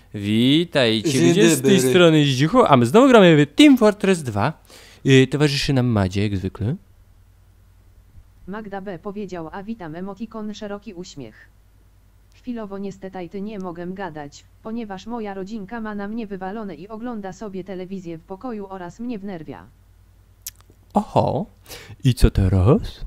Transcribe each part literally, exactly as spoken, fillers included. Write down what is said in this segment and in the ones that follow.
Witajcie, Dzień gdzie z tej dobry. strony Zdzichu, a my znowu gramy w Team Fortress dwa. Yy, towarzyszy nam Madzie, jak zwykle. Magda B. powiedział, a witam, emotikon szeroki uśmiech. Chwilowo niestety nie mogę gadać, ponieważ moja rodzinka ma na mnie wywalone i ogląda sobie telewizję w pokoju oraz mnie wnerwia. Oho, i co teraz?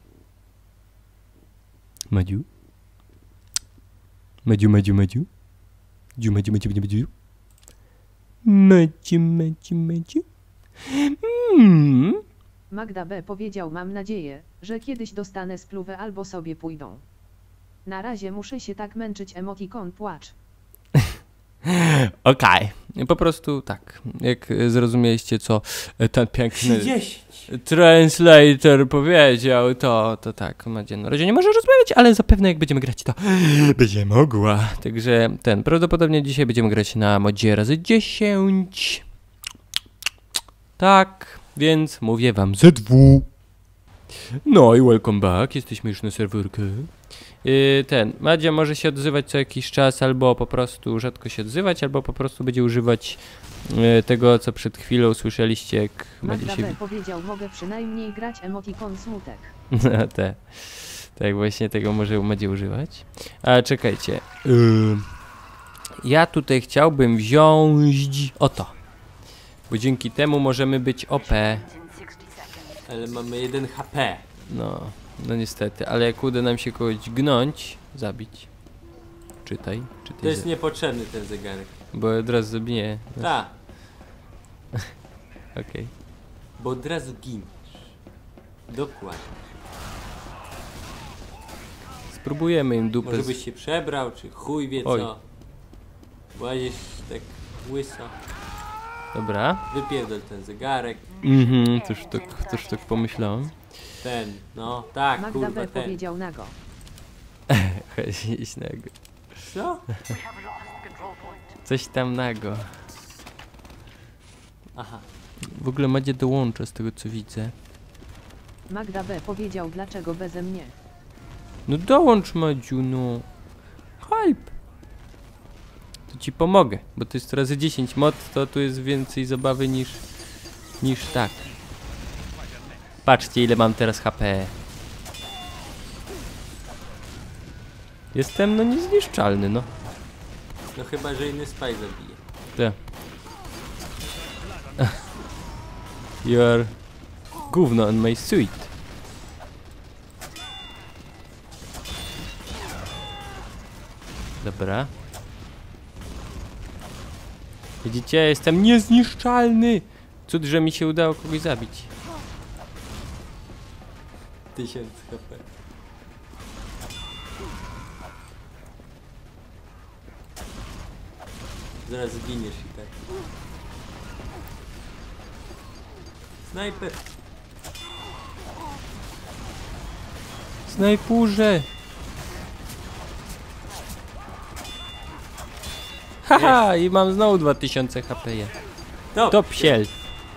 Madziu? Madziu, Madziu, Madziu? Dziu, Madziu, Madziu, Madziu, Madziu? Madziu, Madziu, Madziu? Hmm. Magda B. powiedział, mam nadzieję, że kiedyś dostanę spluwę albo sobie pójdą. Na razie muszę się tak męczyć, emotikon płacz. Okej, okay. Po prostu tak, jak zrozumieliście, co ten piękny translator powiedział, to, to tak, Madzia na razie nie może rozmawiać, ale zapewne jak będziemy grać, to będzie mogła. Także ten, prawdopodobnie dzisiaj będziemy grać na modzie razy dziesięć. Tak, więc mówię wam ze dwu. No i welcome back, jesteśmy już na serwerkę. Yy, ten, Madzia może się odzywać co jakiś czas, albo po prostu rzadko się odzywać, albo po prostu będzie używać yy, tego, co przed chwilą słyszeliście, jak Madzia Magda się... B. powiedział, mogę przynajmniej grać, emotikon smutek. Te, tak właśnie tego może Madzia używać. A czekajcie, yy, ja tutaj chciałbym wziąć oto, bo dzięki temu możemy być O P. Ale mamy jeden H P. No, no niestety, ale jak uda nam się kogoś gnąć, zabić. Czytaj, czytaj. To jest niepotrzebny ten zegarek. Bo od razu zabije. Tak, Okej. Okay. bo od razu giniesz. Dokładnie. Spróbujemy im dupę. Może Z... byś się przebrał, czy chuj wie Oj. co. Łazisz tak łyso. Dobra. Wypierdol ten zegarek. Mhm, też tak, też tak pomyślałem. Ten, no tak, Magda kurwa B. ten. powiedział nago. Coś nago. Co? Coś tam nago. Aha. W ogóle Madzia dołącza z tego co widzę. Magda B. powiedział, dlaczego beze mnie. No dołącz Madziu, no. Hype. To ci pomogę, bo to jest razy dziesięć mod, to tu jest więcej zabawy niż niż tak. Patrzcie ile mam teraz H P. Jestem no niezniszczalny, no. No chyba, że inny spaj zabije. Tak. You are gówno on my suite. Dobra. Widzicie, jestem niezniszczalny. Cud, że mi się udało kogoś zabić. Tysiąc H P. Zaraz zginiesz i tak. Snajper! Snajpurze! Haha, i mam znowu dwa tysiące H P. -ja. Top! Top siel.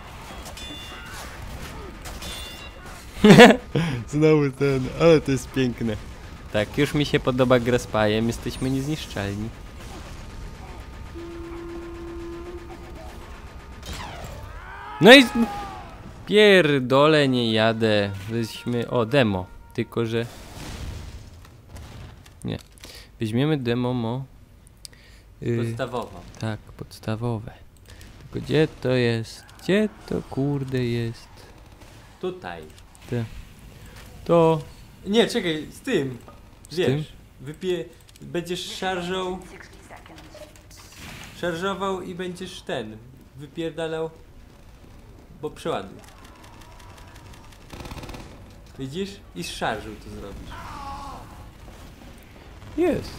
Znowu ten, ale to jest piękne. Tak, już mi się podoba gra z pajem, jesteśmy niezniszczalni. No i... Pierdolę, nie jadę. Weźmy... O, demo. Tylko, że... Nie. Weźmiemy demo, mo. Yy, Podstawowa. tak, podstawowe. Tylko gdzie to jest? Gdzie to kurde jest? Tutaj. Te. To... Nie, czekaj, z tym. Z Wiesz, tym? wypie... będziesz szarżą... Szarżował i będziesz ten... Wypierdalał... Bo przeładuj. Widzisz? I z szarżą to zrobisz. Jest.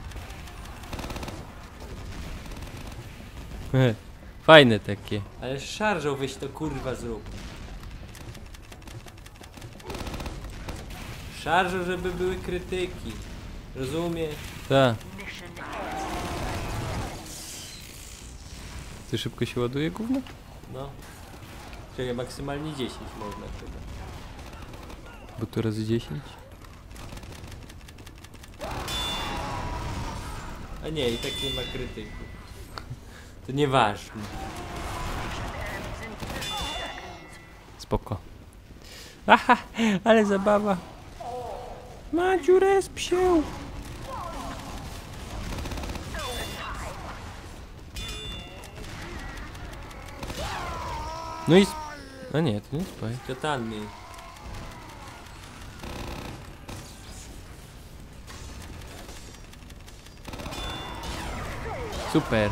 Fajne takie. Ale z szarżą weź to kurwa zrób. Szarżą, żeby były krytyki. Rozumiesz? Tak. Ty szybko się ładuje gówno? No. Czekaj, maksymalnie dziesięć można chyba. Bo to razy dziesięć? A nie, i tak nie ma krytyków. To nieważne. Spoko. Aha, ale zabawa. Madziu, resp się. No i... sp- A nie, to nie spaj. Katany. Super.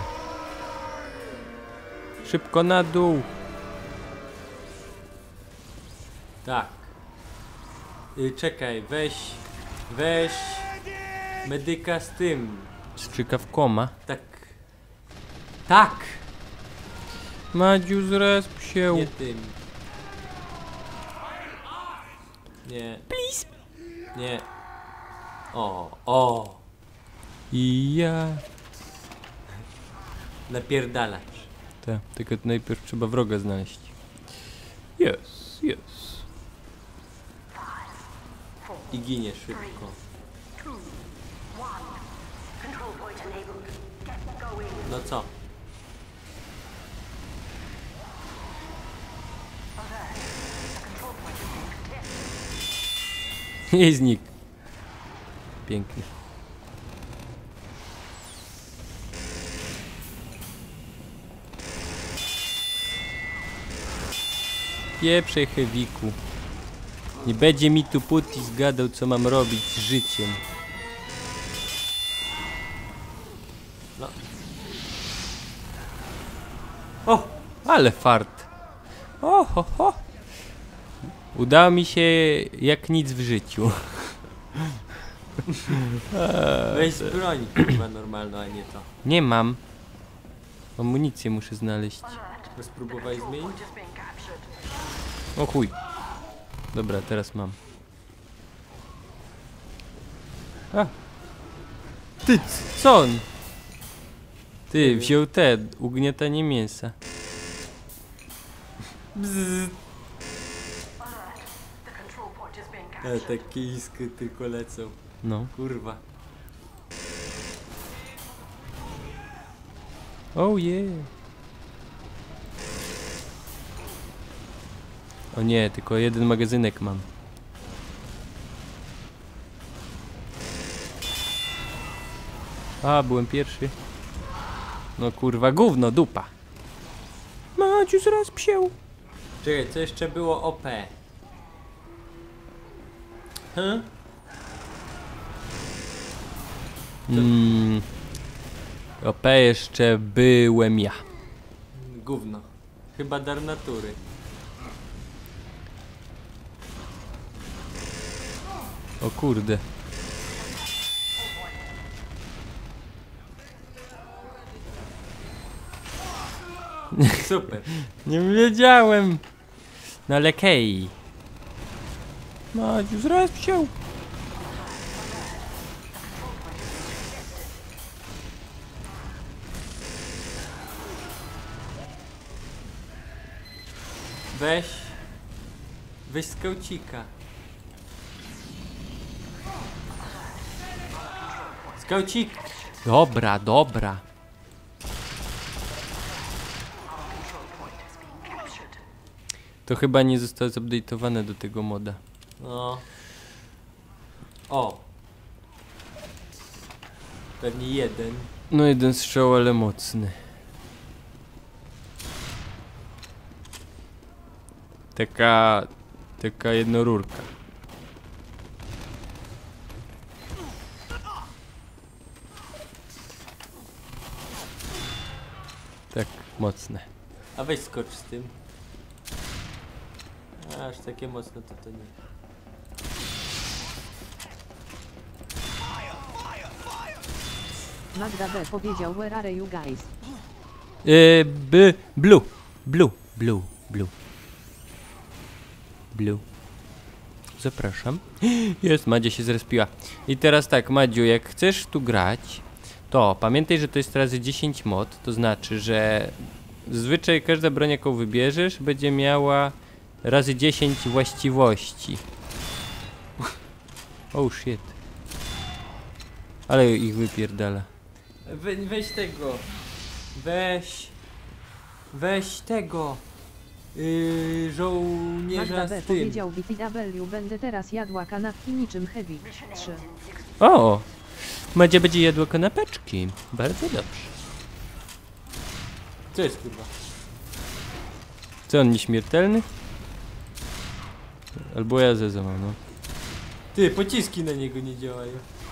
Szybko na dół. Tak. Y, czekaj, weź... Weź... Medyka z tym. Strzykawkoma. Tak. Tak! Madziu, zresp się. Nie tym. Nie. Please. Nie. O, o. I ja... Napierdalacz. Tak, tylko najpierw trzeba wroga znaleźć. Yes, yes. I ginie szybko. No co? I znikł. Pięknie. Pieprzej hewiku. Nie będzie mi tu puti zgadał, co mam robić z życiem. No. O, ale fart. O, ho, ho. Udało mi się jak nic w życiu. Weź broń chyba normalną, a nie to. Nie mam. Amunicję muszę znaleźć. No spróbowaj zmienić? O chuj. Dobra, teraz mam. A. Ty, c- co on? Ty, wziął te, ugniatanie mięsa. Bzzz. Ale takie iskry tylko lecą. No. Kurwa. Oh yeah. O nie, tylko jeden magazynek mam. A, byłem pierwszy. No kurwa, gówno, dupa. Maciu, zaraz psiał. Czekaj, co jeszcze było O P? Huh? Mm. O P jeszcze byłem ja. Gówno. Chyba dar natury. O kurde. Super. Nie wiedziałem. No ale kej. Maciu, zaraz psiał. Weź. Weź skaucika. Skaucik. Dobra, dobra. To chyba nie zostało zupdate'owane do tego moda. No. O. Pewnie jeden. No jeden strzał, ale mocny. Taka... Taka jednorurka. Tak, mocne. A weź skocz z tym. Aż takie mocno to to nie. Magda B powiedział where are you guys? Yy, b, blue, blue, blue, blue. Blue. Zapraszam. Jest, Madzia się zrespiła. I teraz tak, Madziu, jak chcesz tu grać, to pamiętaj, że to jest razy dziesięć mod, to znaczy, że zazwyczaj każda broń, jaką wybierzesz, będzie miała razy dziesięć właściwości. Oh shit. Ale ich wypierdala. We, weź tego. Weź. Weź tego. Yy, żołnierza Magda B z tym. powiedział B T W, będę teraz jadła kanapki niczym Heavy. trzy. O! Madzia będzie jadła kanapeczki. Bardzo dobrze. Co jest kurwa? Co, on nieśmiertelny? Albo ja zezam, no. Ty, pociski na niego nie działają.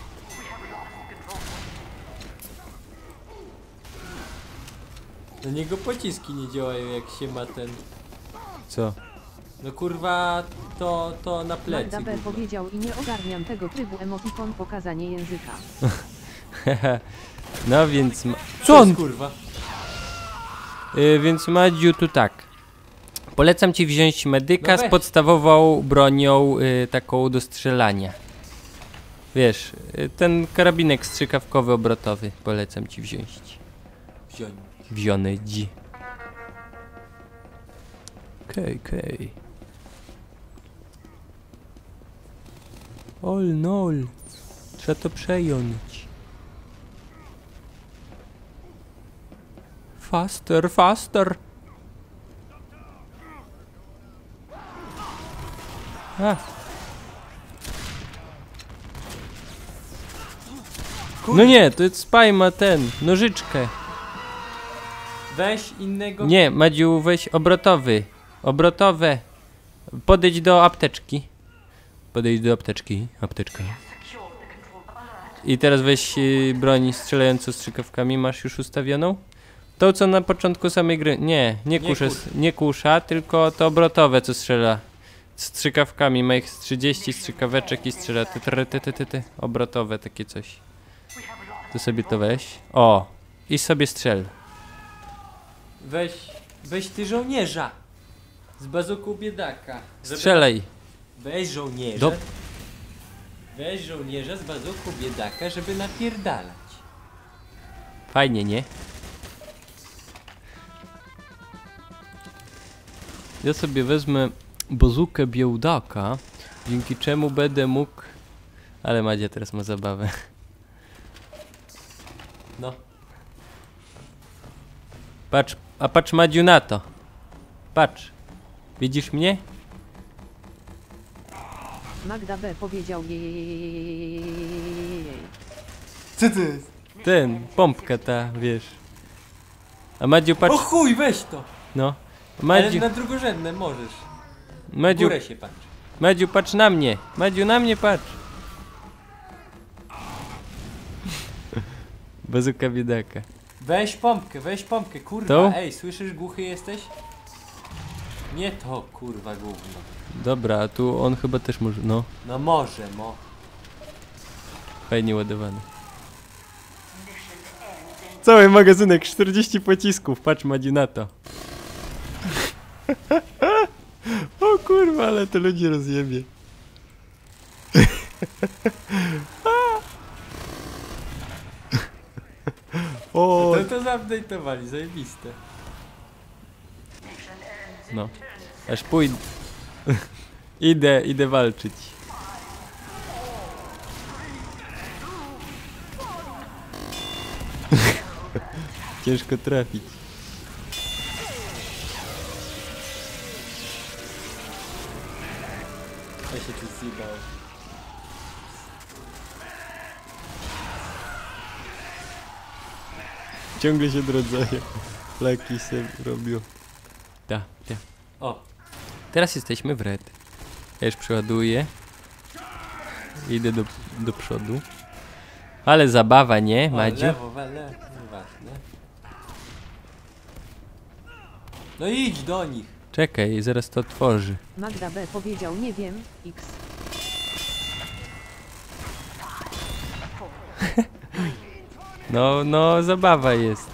Na niego pociski nie działają jak się ma ten... Co? No kurwa, to, to na plecy. Magda B kurwa. powiedział i nie ogarniam tego trybu emotikon pokazanie języka. No więc... Ma... Co Co on? jest, kurwa? Yy, więc Madziu, tu tak. Polecam ci wziąć medyka No z weź. podstawową bronią y, taką do strzelania. Wiesz, y, ten karabinek strzykawkowy obrotowy polecam ci wziąć. Wziąć. Wziony dzi. Okej, okay, okej. Okay. Ol nol. Trzeba to przejąć. Faster, faster. A. No nie, to jest Spy ma ten, nożyczkę. Weź innego. Nie, Madziu, weź obrotowy. Obrotowe. Podejdź do apteczki. Podejdź do apteczki. Apteczka. I teraz weź y, broń strzelającą strzykawkami. Masz już ustawioną? To co na początku samej gry. Nie, nie, Nie kuszę, kur- nie kusza, tylko to obrotowe co strzela. Strzykawkami. Ma ich z trzydzieści strzykaweczek i strzela. Ty, ty, ty, ty, ty, ty. Obrotowe takie coś. To sobie to weź. O! I sobie strzel. Weź, weź ty żołnierza. Z bazuką biedaka. Żeby- Strzelaj. Weź żołnierza. Do- Weź żołnierza z bazuką biedaka, żeby napierdalać. Fajnie, nie? Ja sobie wezmę bazukę biełdaka, dzięki czemu będę mógł... Ale Madzia teraz ma zabawę. No. Patrz, a patrz Madziu na to. Patrz. Widzisz mnie? Magda B powiedział jej. Co to jest? Ten, pompka ta, wiesz. A Madziu patrz... O chuj, weź to! No. Ale Madziu, na drugorzędne możesz. W Madziu, górę się patrz. Madziu, patrz na mnie. Madziu, na mnie patrz. Bazuka biedaka. Weź pompkę, weź pompkę, kurwa. To? Ej, słyszysz, głuchy jesteś? Nie to, kurwa, gówno. Dobra, a tu on chyba też może... No, No może, mo. fajnie ładowany. Cały magazynek, czterdzieści pocisków, patrz Madziu na to. O kurwa, ale to ludzi rozjebie. O, To to zaupdate'owali, zajebiste. no. Aż pójdę. Idę, idę walczyć. Ciężko trafić. Ja się tu zjebał. Ciągle się drodzają. Laki się robią. Ta, ta. O, Teraz jesteśmy w red. Ja już przeładuję. Idę do, do przodu. Ale zabawa, nie, o Madziu? lewo, we, lewo, nieważne. No idź do nich. Czekaj, zaraz to otworzy. Magda B powiedział nie wiem, X. No, no, zabawa jest.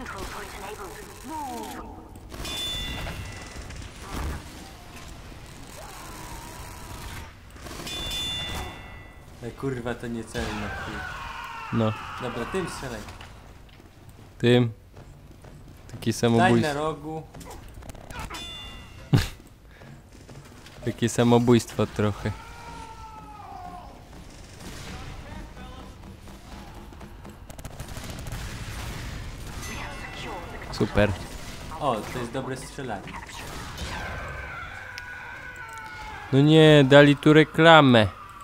Ej, kurwa, to nie celne. chuj. No, Dobra, tym strzelaj. tym. Takie Daj samobójstwo. na rogu. Takie samobójstwo trochę. Super. O, to jest dobre strzelanie. No nie, dali tu reklamę.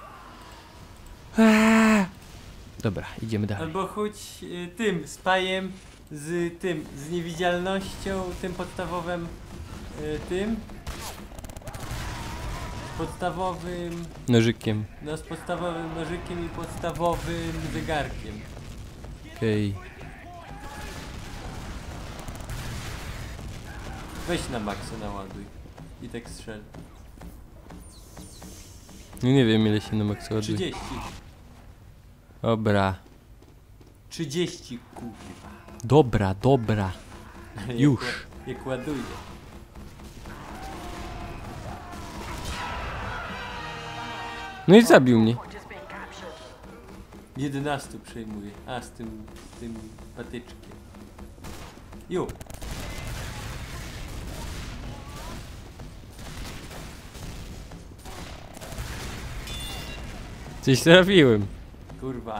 Aaaa. Dobra, idziemy dalej. Albo chodź y, tym, spajem z tym, z niewidzialnością, tym podstawowym, y, tym. Podstawowym, Nożykiem. no z podstawowym nożykiem i podstawowym zegarkiem. Okej. Weź na maksa naładuj i tak strzel. No nie wiem ile się na maksa ładuje. trzydzieści. Dobra. trzydzieści kurwa. Dobra, dobra. Jak Już. ła- Jak ładuje. No i zabił mnie. jedenaście przejmuje. A z tym, z tym patyczkiem. Ju. Coś trafiłem. Kurwa.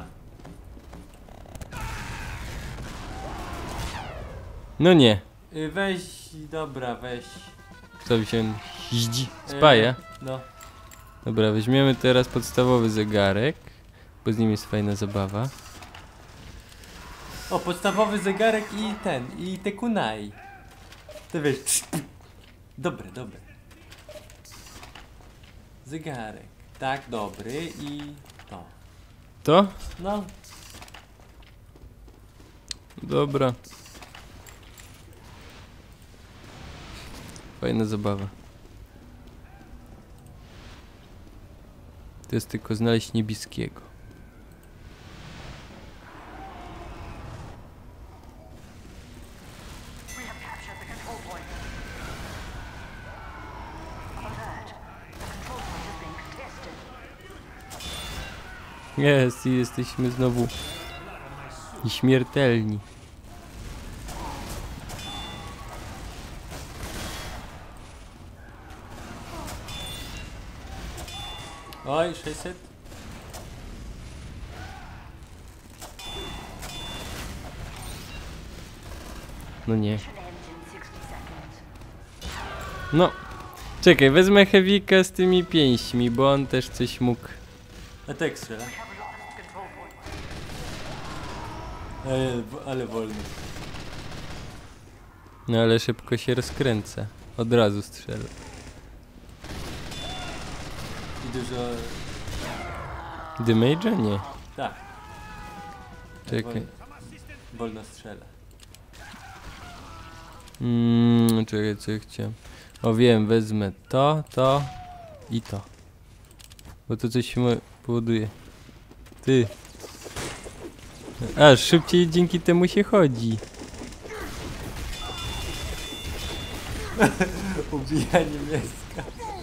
No nie. Y, Weź, dobra, weź. Co się ździ? Spaja. E, no. Dobra, weźmiemy teraz podstawowy zegarek, bo z nim jest fajna zabawa. O, podstawowy zegarek i ten, i te kunai. To wiesz. Dobre, dobre. Zegarek. Tak, dobry i to. To? No, Dobra. Fajna zabawa. To jest tylko znaleźć niebieskiego. Jest, i jesteśmy znowu nieśmiertelni. oj, sześćset. No nie. No. Czekaj, wezmę Heavika z tymi pięśćmi, bo on też coś mógł. A tak strzela. Ale, ale wolno. No ale szybko się rozkręca. Od razu strzela. I dużo. Damage'a? Nie. Tak. Czekaj. Wolno, wolno strzela. Mm, czekaj, co ja chciałem. O wiem, wezmę to, to i to. Bo to coś mo- powoduje. Ty. A, szybciej dzięki temu się chodzi. Ubijanie mięska.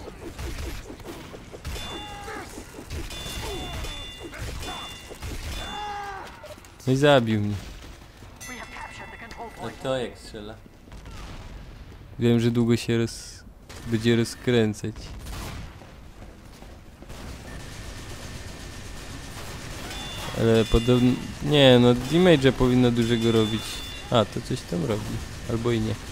No i zabił mnie. A to jak strzela? Wiem, że długo się roz... będzie rozkręcać. Ale podobno... Nie, no damage'a powinno dużego robić. A, to coś tam robi. Albo i nie.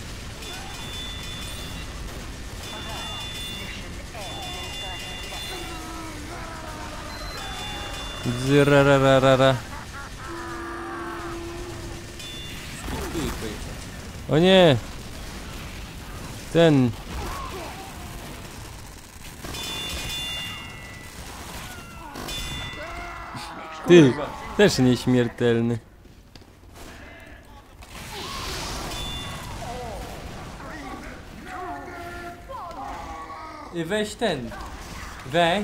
Zrarararara. Skipkuj końca. O nie! Ten... Ty! Też nieśmiertelny. Y, Weź ten. Weź.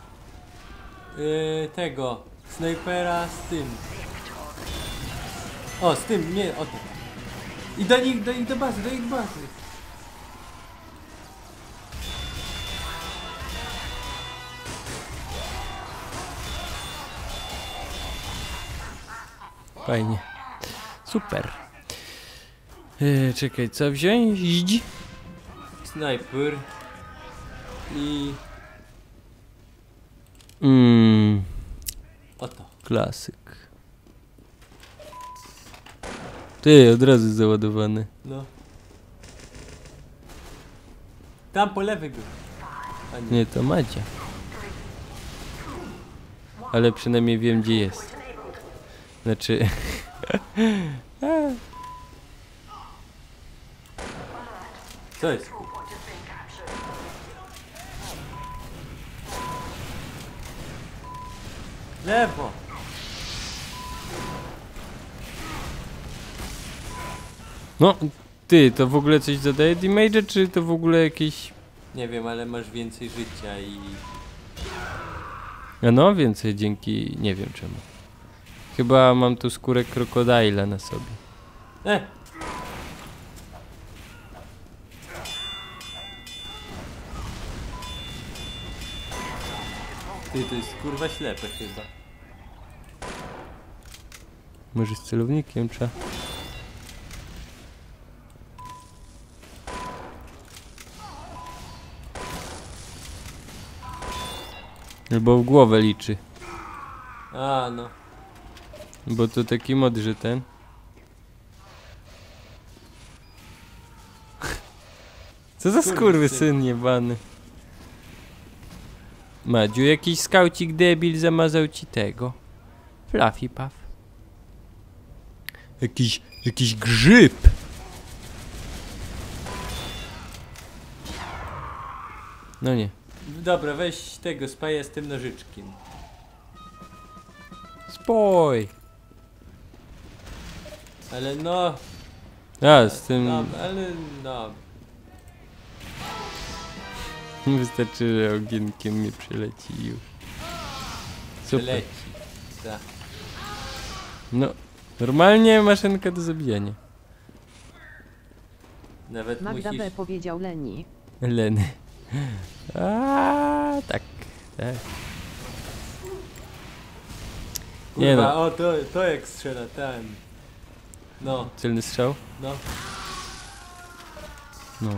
Yy, tego. Snajpera z tym. O, z tym, nie, o tym. I do nich, do ich do bazy, do ich bazy. Fajnie. Super. Eee, czekaj, co wziąć? Idź. Snajper. I Mmm, oto. klasyk. Ty, od razu załadowane. No. Tam po lewej był. A nie. Nie, to Madzia. Ale przynajmniej wiem, gdzie jest. Znaczy... Co jest? Lewo. No, ty, to w ogóle coś zadaje damage'a, czy to w ogóle jakieś... Nie wiem, ale masz więcej życia i... A no, więcej dzięki... nie wiem czemu. Chyba mam tu skórę krokodyla na sobie. E! Ty, to jest kurwa ślepe chyba. Może z celownikiem trzeba... Albo w głowę liczy. A, no. Bo to taki mod, że ten... Co za skurwysyn jebany. Madziu, jakiś skaucik debil zamazał ci tego. Fluffy Puff. Jakiś, jakiś grzyb. No nie. Dobra, weź tego spaja z tym nożyczkiem. Spoj. Ale no... A, z tym... No, ale no... Wystarczy, że ogienkiem mnie przyleci i już. Super. Leci. Tak. No, normalnie maszynka do zabijania. Nawet Magda musisz... B powiedział Leni. Leny. A, tak, tak. Nie Kurwa, no. o to, to jak strzela ten. No, Celny strzał? no. No.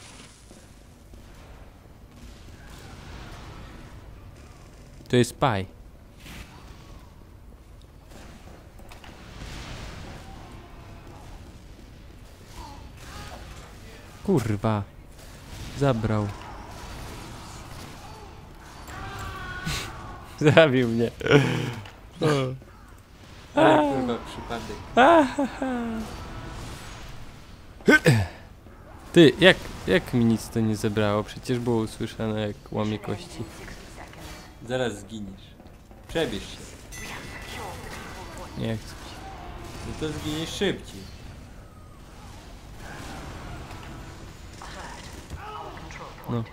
To jest spy. Kurwa. Zabrał. Zabił mnie. Ale kurwa przypadek. Ty, jak, jak mi nic to nie zebrało? Przecież było usłyszane, jak łamie kości. Zaraz zginiesz. Przebierz się. Nie chcę. No to zginiesz szybciej. No.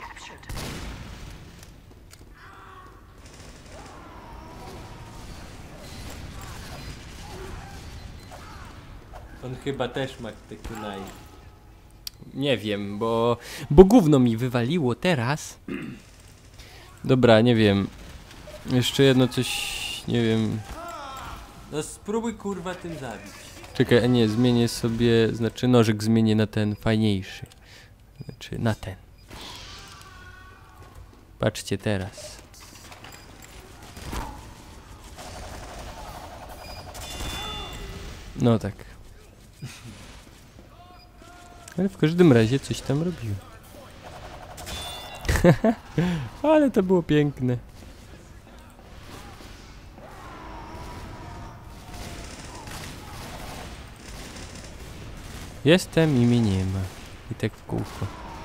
On chyba też ma te kunai. Nie wiem, bo... Bo gówno mi wywaliło teraz. Dobra, nie wiem. Jeszcze jedno coś... Nie wiem... No spróbuj kurwa tym zabić. Czekaj, a nie, zmienię sobie... Znaczy nożyk zmienię na ten fajniejszy. Znaczy na ten. Patrzcie teraz. No tak. Ale w każdym razie coś tam robił. Ale to było piękne. Jestem i mnie nie ma. I tak w kółko.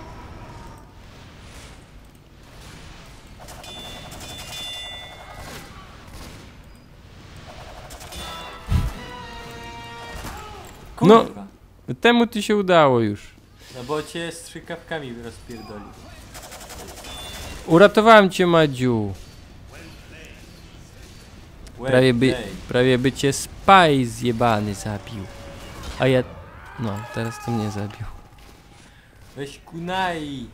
No. Kurwa. Temu ty się udało już. No bo cię strzykawkami rozpierdolił. Uratowałem cię, Madziu. Łeb, Prawie by, ej. prawie by cię spaj zjebany zabił. A ja... No, teraz to mnie zabił. Weź kunai.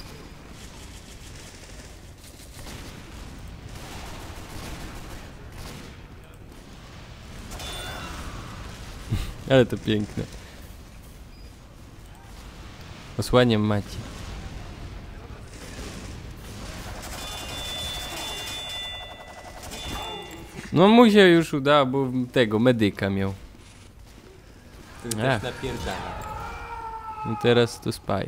Ale to piękne. Osłaniam Maci. No mu się już udało, bo tego medyka miał. który Ech. też napierdala. No teraz to spaj.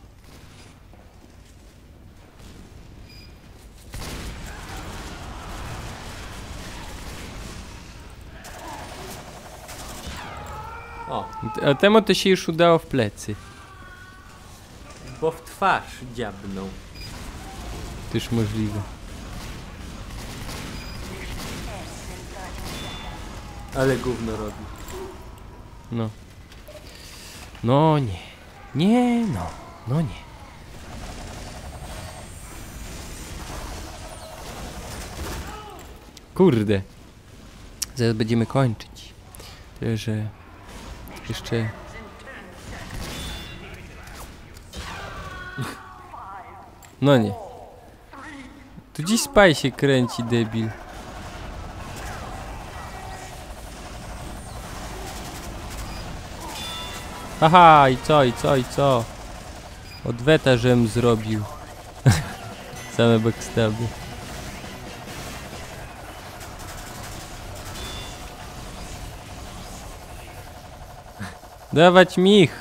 O, A temu to się już udało w plecy. bo w twarz dziabnął. Też możliwe. Ale gówno robi. No. No nie. Nie no. No nie. Kurde. Zaraz będziemy kończyć. Tyle, że jeszcze... No nie. Tu dziś spaj się kręci, debil. Aha, i co, i co, i co? Odweta, żem zrobił. Same backstaby. Dawać mi ich.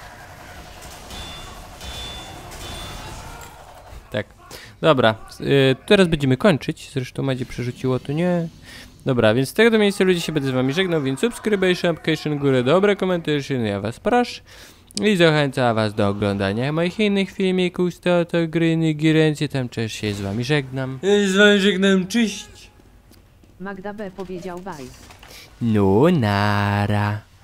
Tak. Dobra, y, teraz będziemy kończyć. Zresztą Madzie przerzuciło, to nie. Dobra, więc z tego miejsca ludzie się będę z wami żegnał, więc subskrybation, application, górę, dobre komentarze, no ja was proszę. I zachęcam was do oglądania moich innych filmików, to to gry, girencje, tam też się z wami żegnam. Ja się z wami żegnam, cześć! Magda B powiedział bye. No nara.